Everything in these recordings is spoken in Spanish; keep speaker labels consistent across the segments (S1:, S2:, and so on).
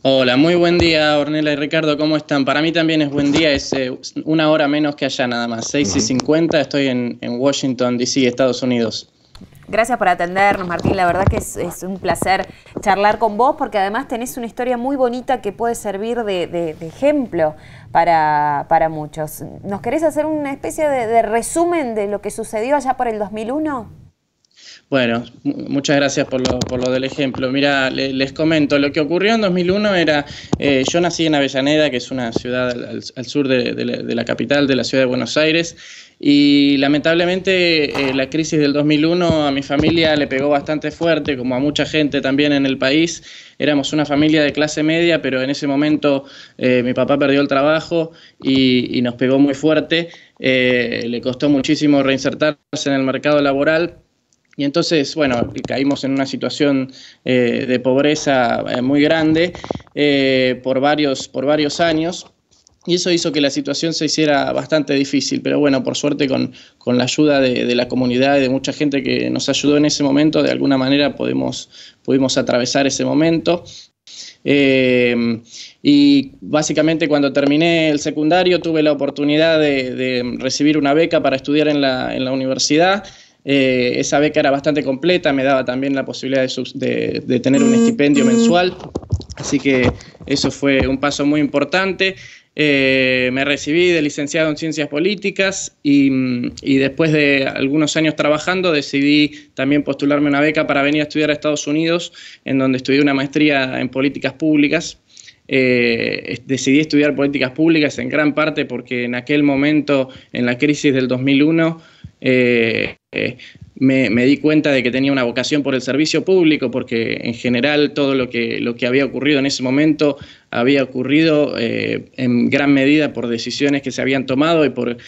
S1: Hola, muy buen día, Ornella y Ricardo, ¿cómo están? Para mí también es buen día, es una hora menos que allá nada más, 6:50, estoy en Washington, D.C., Estados Unidos.
S2: Gracias por atendernos, Martín. La verdad que es un placer charlar con vos porque además tenés una historia muy bonita que puede servir de ejemplo para muchos. ¿Nos querés hacer una especie de resumen de lo que sucedió allá por el 2001?
S1: Bueno, muchas gracias por lo del ejemplo. Mira, les comento, lo que ocurrió en 2001 era, yo nací en Avellaneda, que es una ciudad al sur de la capital, de la ciudad de Buenos Aires, y lamentablemente la crisis del 2001 a mi familia le pegó bastante fuerte, como a mucha gente también en el país. Éramos una familia de clase media, pero en ese momento mi papá perdió el trabajo y nos pegó muy fuerte. Le costó muchísimo reinsertarse en el mercado laboral. Y entonces, bueno, caímos en una situación de pobreza muy grande por varios años, y eso hizo que la situación se hiciera bastante difícil. Pero bueno, por suerte con la ayuda de la comunidad y de mucha gente que nos ayudó en ese momento, de alguna manera pudimos atravesar ese momento. Y básicamente cuando terminé el secundario tuve la oportunidad de recibir una beca para estudiar en la universidad. Esa beca era bastante completa, me daba también la posibilidad de tener un estipendio mensual, así que eso fue un paso muy importante. Me recibí de licenciado en Ciencias Políticas y después de algunos años trabajando decidí también postularme una beca para venir a estudiar a Estados Unidos, en donde estudié una maestría en Políticas Públicas. Decidí estudiar políticas públicas en gran parte porque en aquel momento, en la crisis del 2001, me di cuenta de que tenía una vocación por el servicio público, porque en general todo lo que había ocurrido en ese momento había ocurrido en gran medida por decisiones que se habían tomado y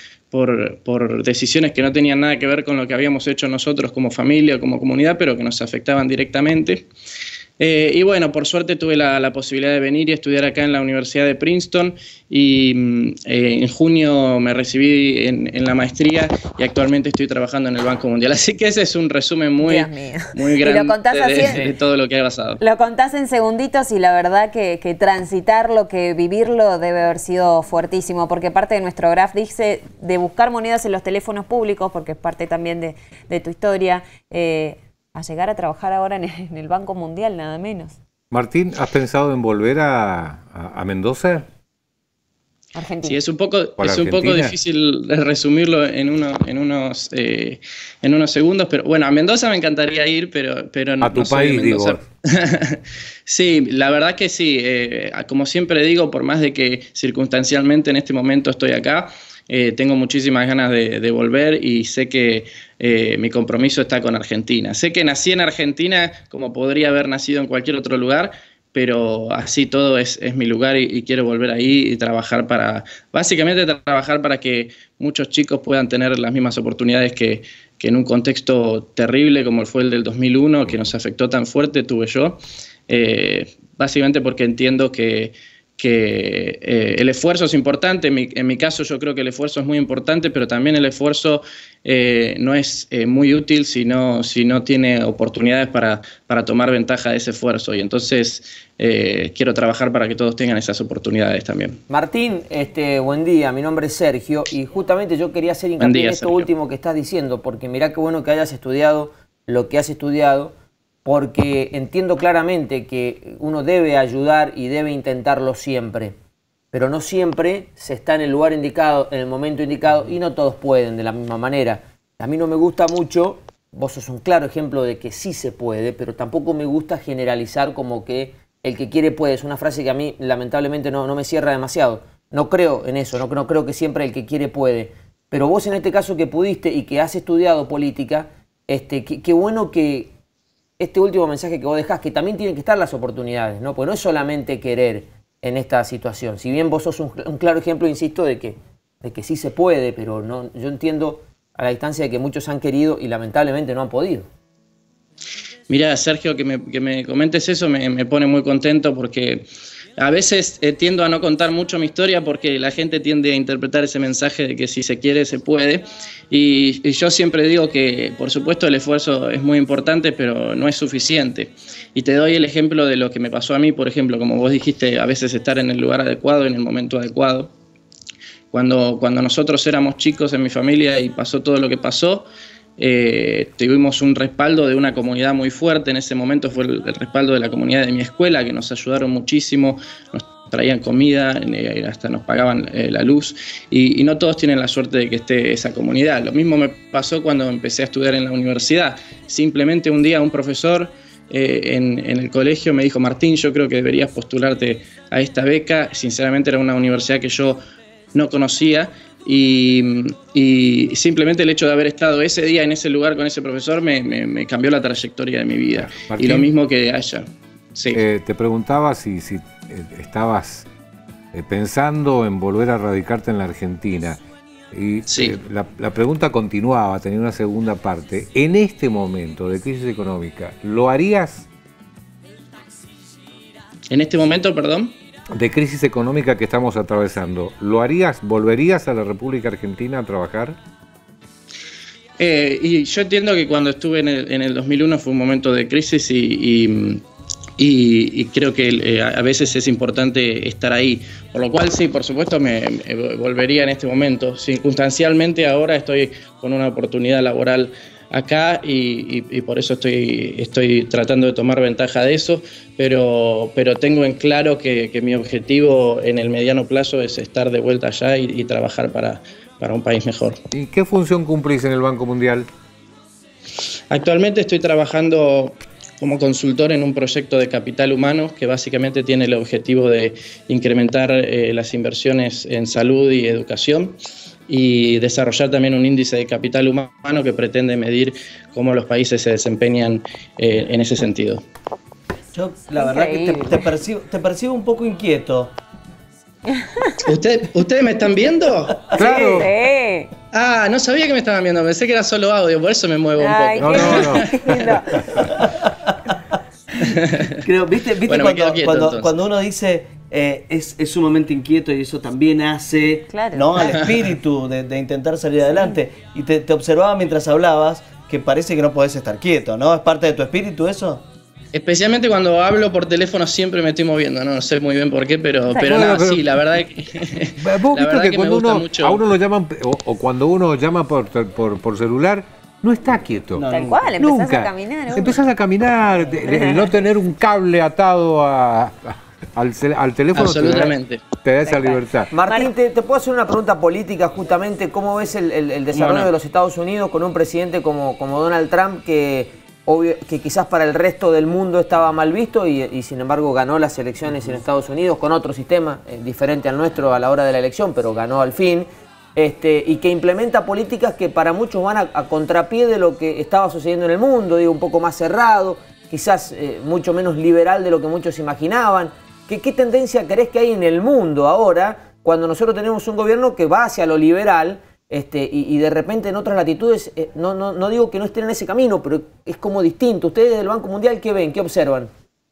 S1: por decisiones que no tenían nada que ver con lo que habíamos hecho nosotros como familia o como comunidad, pero que nos afectaban directamente. Y bueno, por suerte tuve la posibilidad de venir y estudiar acá en la Universidad de Princeton y en junio me recibí en la maestría y actualmente estoy trabajando en el Banco Mundial. Así que ese es un resumen muy grande de todo lo que ha pasado.
S2: Lo contás en segunditos y la verdad que transitarlo, que vivirlo debe haber sido fuertísimo, porque parte de nuestro graph dice de buscar monedas en los teléfonos públicos, porque es parte también de tu historia, a llegar a trabajar ahora en el Banco Mundial, nada menos.
S3: Martín, ¿has pensado en volver a Mendoza?
S2: Argentina.
S1: Sí, es un poco difícil resumirlo en unos segundos, pero bueno, a Mendoza me encantaría ir, pero no,
S3: a tu
S1: no soy
S3: país,
S1: de Mendoza.
S3: digo.
S1: Sí, la verdad que sí. Como siempre digo, por más de que circunstancialmente en este momento estoy acá, tengo muchísimas ganas de volver y sé que mi compromiso está con Argentina. Sé que nací en Argentina como podría haber nacido en cualquier otro lugar, pero así todo es mi lugar y quiero volver ahí y básicamente trabajar para que muchos chicos puedan tener las mismas oportunidades que en un contexto terrible como fue el del 2001, que nos afectó tan fuerte, tuve yo. Básicamente porque entiendo que el esfuerzo es importante. En mi caso yo creo que el esfuerzo es muy importante, pero también el esfuerzo no es muy útil si no tiene oportunidades para tomar ventaja de ese esfuerzo, y entonces quiero trabajar para que todos tengan esas oportunidades también.
S4: Martín, buen día, mi nombre es Sergio y justamente yo quería hacer hincapié en esto último que estás diciendo, porque mirá qué bueno que hayas estudiado lo que has estudiado, porque entiendo claramente que uno debe ayudar y debe intentarlo siempre, pero no siempre se está en el lugar indicado, en el momento indicado, y no todos pueden de la misma manera. A mí no me gusta mucho, vos sos un claro ejemplo de que sí se puede, pero tampoco me gusta generalizar como que el que quiere puede. Es una frase que a mí lamentablemente no me cierra demasiado. No creo en eso, no creo que siempre el que quiere puede. Pero vos en este caso que pudiste y que has estudiado política, qué bueno que este último mensaje que vos dejás, que también tienen que estar las oportunidades, ¿no? Porque no es solamente querer en esta situación. Si bien vos sos un claro ejemplo, insisto, de que sí se puede, pero no, yo entiendo a la distancia de que muchos han querido y lamentablemente no han podido.
S1: Mira, Sergio, que me comentes eso me pone muy contento porque A veces tiendo a no contar mucho mi historia porque la gente tiende a interpretar ese mensaje de que si se quiere, se puede. Y yo siempre digo que, por supuesto, el esfuerzo es muy importante, pero no es suficiente. Y te doy el ejemplo de lo que me pasó a mí, por ejemplo, como vos dijiste, a veces estar en el lugar adecuado, en el momento adecuado. Cuando nosotros éramos chicos en mi familia y pasó todo lo que pasó, tuvimos un respaldo de una comunidad muy fuerte. En ese momento fue el respaldo de la comunidad de mi escuela, que nos ayudaron muchísimo, nos traían comida, hasta nos pagaban la luz, y no todos tienen la suerte de que esté esa comunidad. Lo mismo me pasó cuando empecé a estudiar en la universidad. Simplemente un día un profesor en el colegio me dijo: Martín, yo creo que deberías postularte a esta beca. Sinceramente era una universidad que yo no conocía, y simplemente el hecho de haber estado ese día en ese lugar con ese profesor me cambió la trayectoria de mi vida. Martín, y lo mismo que haya. Sí.
S3: Te preguntaba si estabas pensando en volver a radicarte en la Argentina. Y
S1: sí.
S3: La pregunta continuaba, tenía una segunda parte. En este momento de crisis económica, ¿lo harías?
S1: En este momento, perdón.
S3: De crisis económica que estamos atravesando, ¿lo harías? ¿Volverías a la República Argentina a trabajar?
S1: Y yo entiendo que cuando estuve en el 2001 fue un momento de crisis y creo que a veces es importante estar ahí. Por lo cual sí, por supuesto me volvería en este momento. Circunstancialmente ahora estoy con una oportunidad laboral acá y por eso estoy tratando de tomar ventaja de eso, pero tengo en claro que mi objetivo en el mediano plazo es estar de vuelta allá y trabajar para un país mejor.
S3: ¿Y qué función cumplís en el Banco Mundial?
S1: Actualmente estoy trabajando como consultor en un proyecto de capital humano que básicamente tiene el objetivo de incrementar las inversiones en salud y educación, y desarrollar también un índice de capital humano que pretende medir cómo los países se desempeñan en ese sentido.
S5: Yo la verdad que te percibo un poco inquieto.
S1: ¿Ustedes me están viendo?
S3: ¡Claro!
S2: Sí.
S1: Ah, no sabía que me estaban viendo, pensé que era solo audio, por eso me muevo un poco.
S3: No.
S5: Creo, ¿viste
S1: bueno,
S5: cuando uno dice es sumamente inquieto, y eso también hace,
S2: claro,
S5: ¿no?, al espíritu de intentar salir adelante? Y te observaba mientras hablabas que parece que no podés estar quieto, ¿no? ¿Es parte de tu espíritu eso?
S1: Especialmente cuando hablo por teléfono siempre me estoy moviendo, no sé muy bien por qué, pero sí, la verdad es que
S3: vos viste que cuando
S1: mucho.
S3: A uno lo llaman, o cuando uno llama por celular, no está quieto.
S2: No, tal cual, empezás a caminar.
S3: Empezás a caminar, el no tener un cable atado al teléfono.
S1: Absolutamente.
S3: Te da esa libertad.
S4: Martín, te puedo hacer una pregunta política justamente. ¿Cómo ves el desarrollo de los Estados Unidos con un presidente como Donald Trump, que quizás para el resto del mundo estaba mal visto y sin embargo ganó las elecciones en Estados Unidos con otro sistema diferente al nuestro a la hora de la elección, pero ganó al fin? Y que implementa políticas que para muchos van a contrapié de lo que estaba sucediendo en el mundo, digo, un poco más cerrado, quizás mucho menos liberal de lo que muchos imaginaban. ¿Qué tendencia crees que hay en el mundo ahora, cuando nosotros tenemos un gobierno que va hacia lo liberal y de repente en otras latitudes, no digo que no estén en ese camino, pero es como distinto? ¿Ustedes del Banco Mundial qué ven, qué observan?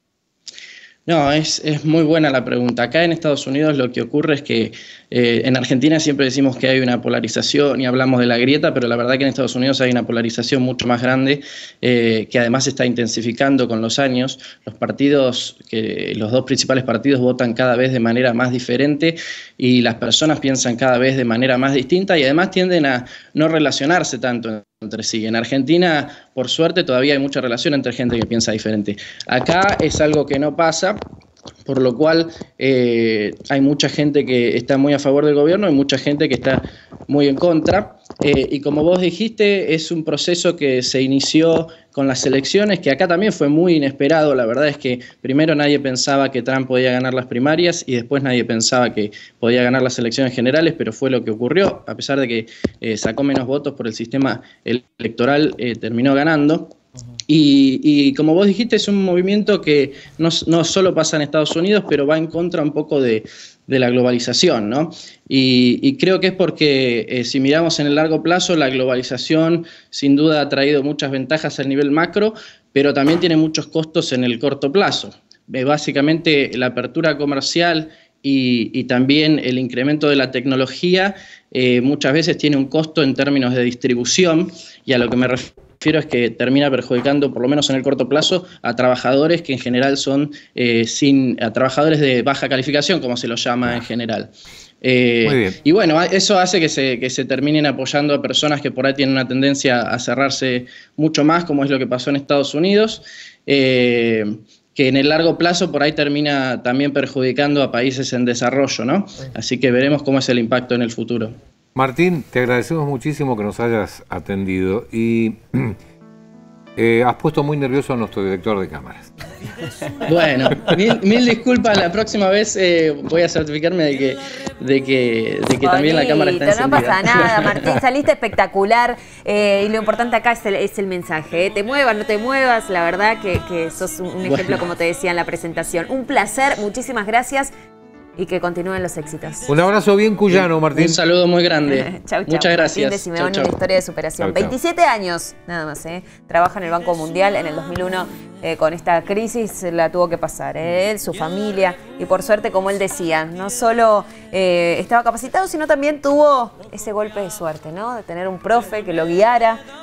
S1: No, es muy buena la pregunta. Acá en Estados Unidos lo que ocurre es que en Argentina siempre decimos que hay una polarización y hablamos de la grieta, pero la verdad que en Estados Unidos hay una polarización mucho más grande que además se está intensificando con los años. Los dos principales partidos votan cada vez de manera más diferente y las personas piensan cada vez de manera más distinta y además tienden a no relacionarse tanto entre sí. En Argentina, por suerte, todavía hay mucha relación entre gente que piensa diferente. Acá es algo que no pasa, por lo cual hay mucha gente que está muy a favor del gobierno y mucha gente que está muy en contra. Y como vos dijiste, es un proceso que se inició con las elecciones, que acá también fue muy inesperado. La verdad es que primero nadie pensaba que Trump podía ganar las primarias y después nadie pensaba que podía ganar las elecciones generales, pero fue lo que ocurrió. A pesar de que sacó menos votos por el sistema electoral, terminó ganando. Y como vos dijiste, es un movimiento que no solo pasa en Estados Unidos, pero va en contra un poco de la globalización, ¿no? Y creo que es porque si miramos en el largo plazo, la globalización sin duda ha traído muchas ventajas a nivel macro, pero también tiene muchos costos en el corto plazo. básicamente la apertura comercial y también el incremento de la tecnología muchas veces tiene un costo en términos de distribución, y a lo que me refiero es que termina perjudicando, por lo menos en el corto plazo, a trabajadores que en general son a trabajadores de baja calificación, como se los llama en general. Y bueno, eso hace que se terminen apoyando a personas que por ahí tienen una tendencia a cerrarse mucho más, como es lo que pasó en Estados Unidos, que en el largo plazo por ahí termina también perjudicando a países en desarrollo, ¿no? Así que veremos cómo es el impacto en el futuro.
S3: Martín, te agradecemos muchísimo que nos hayas atendido y has puesto muy nervioso a nuestro director de cámaras.
S1: Bueno, mil disculpas. La próxima vez voy a certificarme de que también la cámara está encendida.
S2: No pasa nada, Martín, saliste espectacular y lo importante acá es el mensaje. Te muevas, no te muevas, la verdad que sos un ejemplo, como te decía en la presentación. Un placer, muchísimas gracias. Y que continúen los éxitos.
S3: Un abrazo bien cuyano, Martín.
S1: Un saludo muy grande.
S2: Chau,
S1: muchas gracias.
S2: Martín de Simeoni, una historia de superación. 27 años, nada más. Trabaja en el Banco Mundial. En el 2001, con esta crisis, la tuvo que pasar. Él, su familia. Y por suerte, como él decía, no solo estaba capacitado, sino también tuvo ese golpe de suerte, ¿no? De tener un profe que lo guiara